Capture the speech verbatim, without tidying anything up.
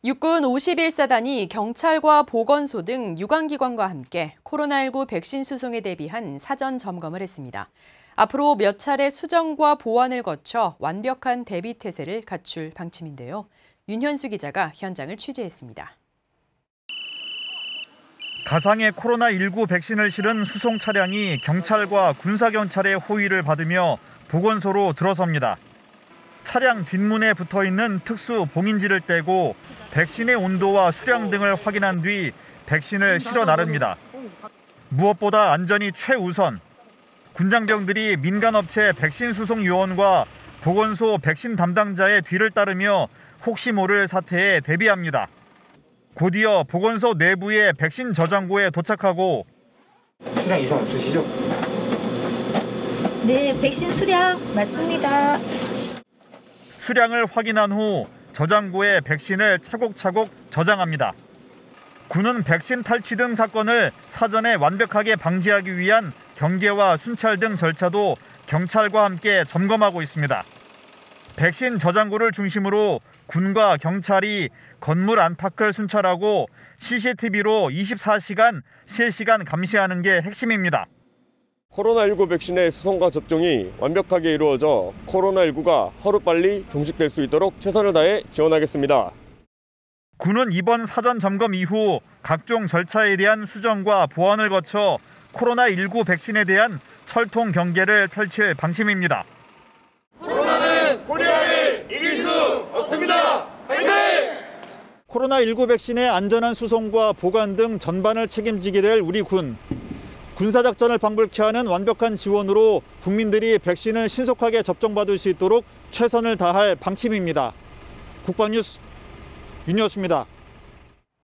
육군 오십일 사단이 경찰과 보건소 등 유관기관과 함께 코로나십구 백신 수송에 대비한 사전 점검을 했습니다. 앞으로 몇 차례 수정과 보완을 거쳐 완벽한 대비 태세를 갖출 방침인데요. 윤현수 기자가 현장을 취재했습니다. 가상의 코로나십구 백신을 실은 수송 차량이 경찰과 군사경찰의 호위를 받으며 보건소로 들어섭니다. 차량 뒷문에 붙어있는 특수 봉인지를 떼고 백신의 온도와 수량 등을 확인한 뒤 백신을 실어 나릅니다. 무엇보다 안전이 최우선. 군장병들이 민간업체 백신 수송 요원과 보건소 백신 담당자의 뒤를 따르며 혹시 모를 사태에 대비합니다. 곧이어 보건소 내부의 백신 저장고에 도착하고 수량 이상 없으시죠? 네, 백신 수량 맞습니다. 수량을 확인한 후 저장고에 백신을 차곡차곡 저장합니다. 군은 백신 탈취 등 사건을 사전에 완벽하게 방지하기 위한 경계와 순찰 등 절차도 경찰과 함께 점검하고 있습니다. 백신 저장고를 중심으로 군과 경찰이 건물 안팎을 순찰하고 씨씨티비로 이십사 시간 실시간 감시하는 게 핵심입니다. 코로나십구 백신의 수송과 접종이 완벽하게 이루어져 코로나십구가 하루빨리 종식될 수 있도록 최선을 다해 지원하겠습니다. 군은 이번 사전 점검 이후 각종 절차에 대한 수정과 보완을 거쳐 코로나십구 백신에 대한 철통 경계를 펼칠 방침입니다. 코로나는 고려를 이길 수 없습니다. 화이팅! 코로나십구 백신의 안전한 수송과 보관 등 전반을 책임지게 될 우리 군. 군사작전을 방불케 하는 완벽한 지원으로 국민들이 백신을 신속하게 접종받을 수 있도록 최선을 다할 방침입니다. 국방뉴스 윤희였습니다.